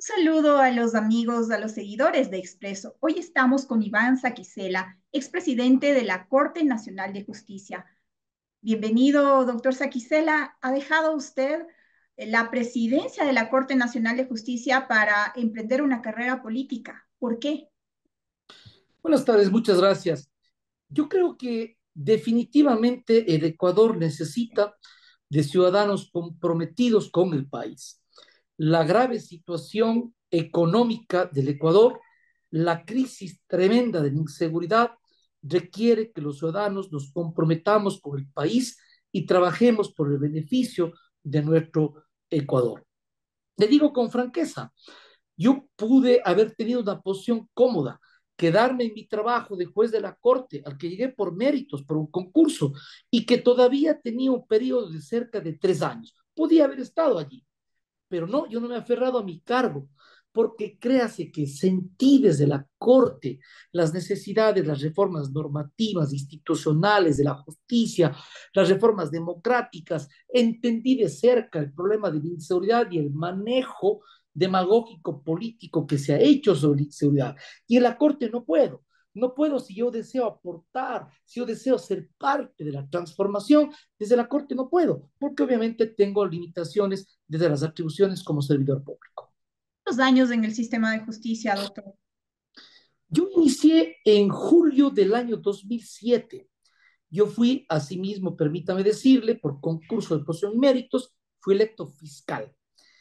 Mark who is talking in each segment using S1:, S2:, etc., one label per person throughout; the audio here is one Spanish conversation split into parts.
S1: Un saludo a los amigos, a los seguidores de Expreso. Hoy estamos con Iván Saquicela, expresidente de la Corte Nacional de Justicia. Bienvenido, doctor Saquicela. ¿Ha dejado usted la presidencia de la Corte Nacional de Justicia para emprender una carrera política? ¿Por qué?
S2: Buenas tardes, muchas gracias. Yo creo que definitivamente el Ecuador necesita de ciudadanos comprometidos con el país. La grave situación económica del Ecuador, la crisis tremenda de la inseguridad, requiere que los ciudadanos nos comprometamos con el país y trabajemos por el beneficio de nuestro Ecuador. Le digo con franqueza, yo pude haber tenido una posición cómoda, quedarme en mi trabajo de juez de la corte, al que llegué por méritos, por un concurso, y que todavía tenía un periodo de cerca de 3 años. Podía haber estado allí, pero no, yo no me he aferrado a mi cargo, porque créase que sentí desde la corte las necesidades, las reformas normativas, institucionales, de la justicia, las reformas democráticas, entendí de cerca el problema de la inseguridad y el manejo demagógico político que se ha hecho sobre la inseguridad. Y en la corte no puedo. No puedo si yo deseo aportar, si yo deseo ser parte de la transformación, desde la Corte no puedo, porque obviamente tengo limitaciones desde las atribuciones como servidor público.
S1: Los años en el sistema de justicia, doctor.
S2: Yo inicié en julio del año 2007. Yo fui, asimismo, permítame decirle, por concurso de posición y méritos, fui electo fiscal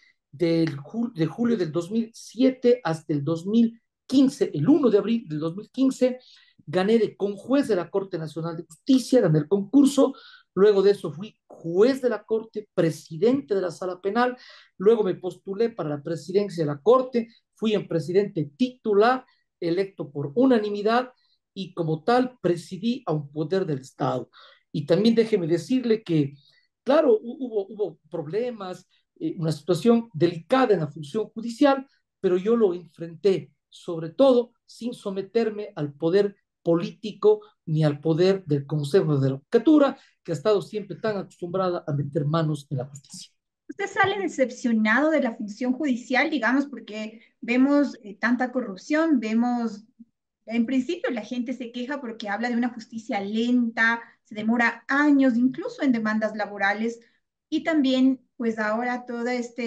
S2: de julio del 2007 hasta el 2015. El 1 de abril del 2015 gané de conjuez de la Corte Nacional de Justicia, gané el concurso. Luego de eso fui juez de la Corte, presidente de la Sala Penal. Luego me postulé para la presidencia de la Corte, fui en presidente titular, electo por unanimidad, y como tal presidí a un poder del Estado. Y también déjeme decirle que, claro, hubo problemas, una situación delicada en la función judicial, pero yo lo enfrenté, sobre todo sin someterme al poder político ni al poder del Consejo de la Judicatura, que ha estado siempre tan acostumbrada a meter manos en la justicia.
S1: Usted sale decepcionado de la función judicial, digamos, porque vemos tanta corrupción, vemos, en principio la gente se queja porque habla de una justicia lenta, se demora años, incluso en demandas laborales, y también, pues ahora todo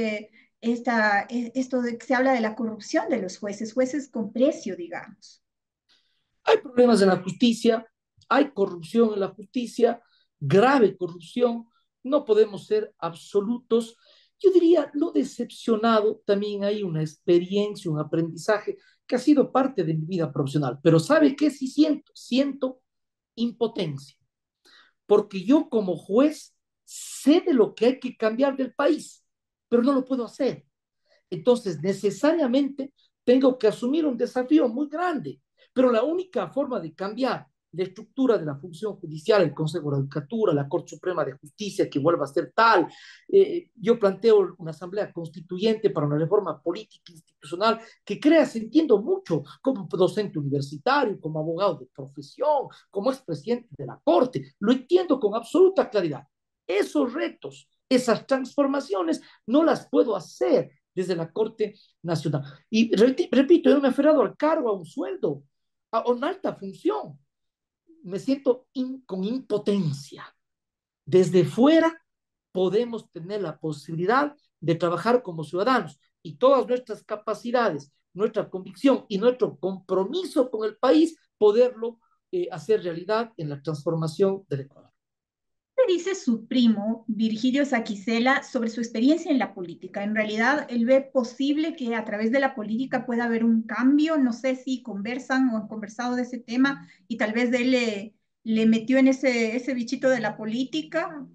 S1: esto de que se habla de la corrupción de los jueces, jueces con precio, digamos.
S2: Hay problemas en la justicia, hay corrupción en la justicia, grave corrupción, no podemos ser absolutos. Yo diría, no decepcionado, también hay una experiencia, un aprendizaje que ha sido parte de mi vida profesional. Pero ¿sabe qué sí siento? Siento impotencia, porque yo como juez sé de lo que hay que cambiar del país, pero no lo puedo hacer. Entonces, necesariamente tengo que asumir un desafío muy grande, pero la única forma de cambiar la estructura de la función judicial, el Consejo de la Judicatura, la Corte Suprema de Justicia, que vuelva a ser tal. Yo planteo una asamblea constituyente para una reforma política institucional que crea, se entiendo mucho, como docente universitario, como abogado de profesión, como expresidente de la Corte, lo entiendo con absoluta claridad. Esos retos, esas transformaciones, no las puedo hacer desde la Corte Nacional. Y repito, yo no me he aferrado al cargo, a un sueldo, a una alta función. Me siento con impotencia. Desde fuera podemos tener la posibilidad de trabajar como ciudadanos y todas nuestras capacidades, nuestra convicción y nuestro compromiso con el país, poderlo hacer realidad en la transformación del Ecuador.
S1: ¿Qué dice su primo, Virgilio Saquicela, sobre su experiencia en la política? En realidad, él ve posible que a través de la política pueda haber un cambio. No sé si conversan o han conversado de ese tema y tal vez él le metió en ese bichito de la política.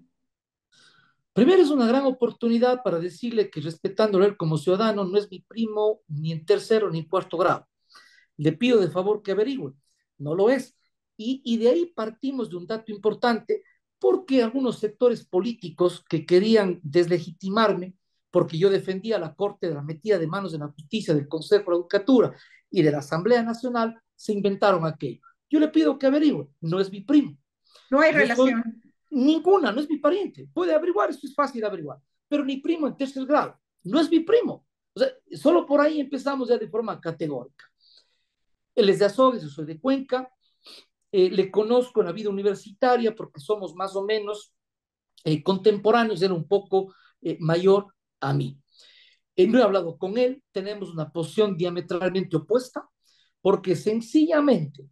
S2: Primero, es una gran oportunidad para decirle que respetándolo él como ciudadano, no es mi primo ni en tercero ni en cuarto grado. Le pido de favor que averigüe. No lo es. Y de ahí partimos de un dato importante, porque algunos sectores políticos que querían deslegitimarme, porque yo defendía la Corte de la metida de manos de la justicia, del Consejo de la Judicatura y de la Asamblea Nacional, se inventaron aquello. Yo le pido que averigüe. No es mi primo.
S1: No hay
S2: Yo soy
S1: relación.
S2: ninguna, no es mi pariente. Puede averiguar, esto es fácil de averiguar. Pero ni primo en tercer grado. No es mi primo. O sea, solo por ahí empezamos ya de forma categórica. Él es de Azogues, yo soy de Cuenca, le conozco en la vida universitaria porque somos más o menos contemporáneos, era un poco mayor a mí. No he hablado con él, tenemos una posición diametralmente opuesta, porque sencillamente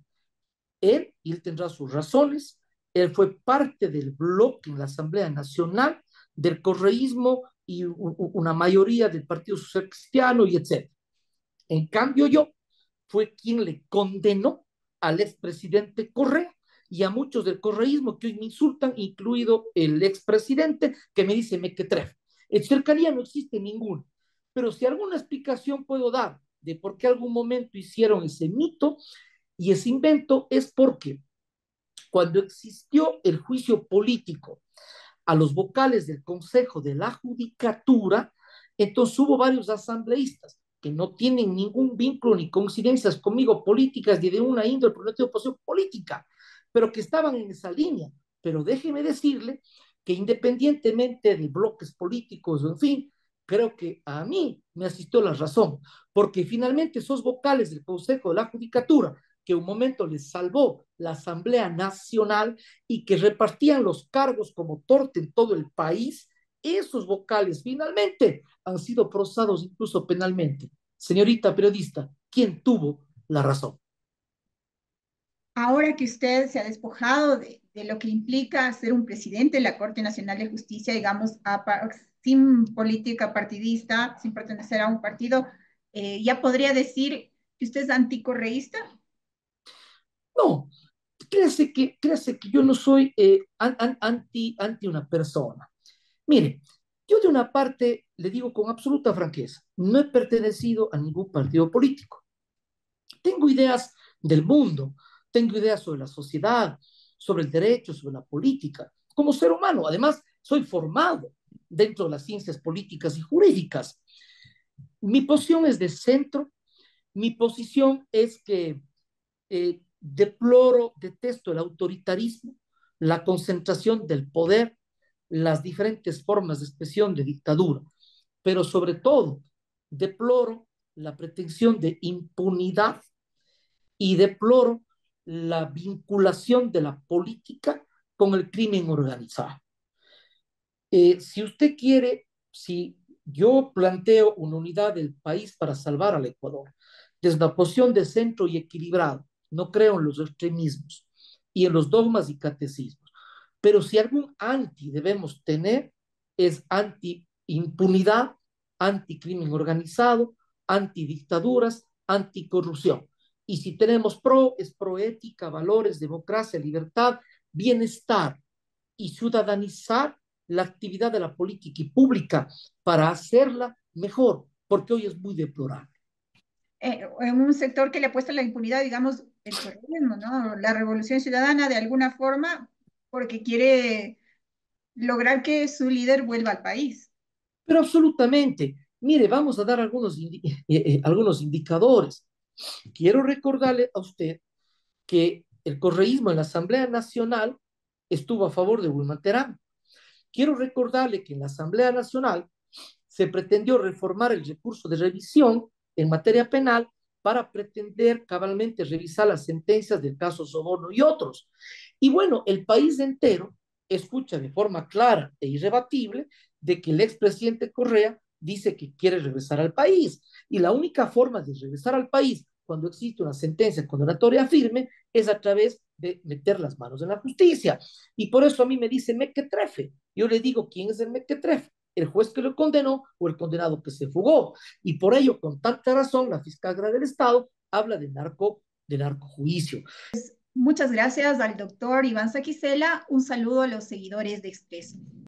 S2: y él tendrá sus razones, él fue parte del bloque en la Asamblea Nacional del correísmo y una mayoría del Partido Social Cristiano y etcétera. En cambio, yo fue quien le condenó al expresidente Correa y a muchos del correísmo que hoy me insultan, incluido el expresidente que me dice mequetrefe. En cercanía no existe ninguna, pero si alguna explicación puedo dar de por qué algún momento hicieron ese mito y ese invento es porque cuando existió el juicio político a los vocales del Consejo de la Judicatura, entonces hubo varios asambleístas que no tienen ningún vínculo ni coincidencias conmigo políticas ni de una índole, porque no tengo posición política, pero que estaban en esa línea. Pero déjeme decirle que independientemente de bloques políticos, en fin, creo que a mí me asistió la razón, porque finalmente esos vocales del Consejo de la Judicatura, que un momento les salvó la Asamblea Nacional y que repartían los cargos como torta en todo el país, esos vocales finalmente han sido procesados incluso penalmente. Señorita periodista, ¿quién tuvo la razón?
S1: Ahora que usted se ha despojado de lo que implica ser un presidente de la Corte Nacional de Justicia, digamos, sin política partidista, sin pertenecer a un partido, ya podría decir que usted es anticorreísta.
S2: No, créase que yo no soy anti una persona. Mire, yo de una parte le digo con absoluta franqueza, no he pertenecido a ningún partido político. Tengo ideas del mundo, tengo ideas sobre la sociedad, sobre el derecho, sobre la política, como ser humano. Además, soy formado dentro de las ciencias políticas y jurídicas. Mi posición es de centro, mi posición es que deploro, detesto el autoritarismo, la concentración del poder, las diferentes formas de expresión de dictadura, pero sobre todo deploro la pretensión de impunidad y deploro la vinculación de la política con el crimen organizado. Si usted quiere, si yo planteo una unidad del país para salvar al Ecuador, desde una posición de centro y equilibrado, no creo en los extremismos y en los dogmas y catecismos, pero si algún anti debemos tener, es anti impunidad, anti crimen organizado, anti dictaduras, anti corrupción. Y si tenemos pro, es pro ética, valores, democracia, libertad, bienestar y ciudadanizar la actividad de la política y pública para hacerla mejor, porque hoy es muy deplorable.
S1: En un sector que le apuesta a la impunidad, digamos, el correísmo, ¿no? La revolución ciudadana de alguna forma, porque quiere lograr que su líder vuelva al país.
S2: Pero absolutamente, mire, vamos a dar algunos indicadores. Quiero recordarle a usted que el correísmo en la Asamblea Nacional estuvo a favor de Wilman Terán. Quiero recordarle que en la Asamblea Nacional se pretendió reformar el recurso de revisión en materia penal para pretender cabalmente revisar las sentencias del caso Soborno y otros. Y bueno, el país entero escucha de forma clara e irrebatible de que el expresidente Correa dice que quiere regresar al país. Y la única forma de regresar al país cuando existe una sentencia condenatoria firme es a través de meter las manos en la justicia. Y por eso a mí me dice mequetrefe. Yo le digo, ¿quién es el mequetrefe? El juez que lo condenó o el condenado que se fugó. Y por ello, con tanta razón, la fiscal general del Estado habla de narcojuicio.
S1: Muchas gracias al doctor Iván Saquicela. Un saludo a los seguidores de Expreso.